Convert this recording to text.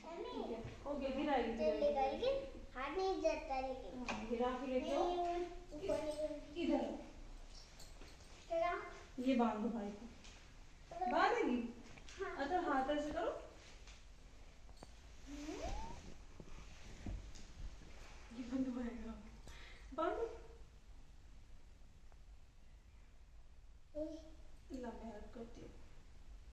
ठीक है, ओके गिराएगी, हाथ नहीं जाता लेकिन गिरा के लेके इधर ये बांध दो भाई को, बांधेगी। अच्छा हाथ ऐसे करो,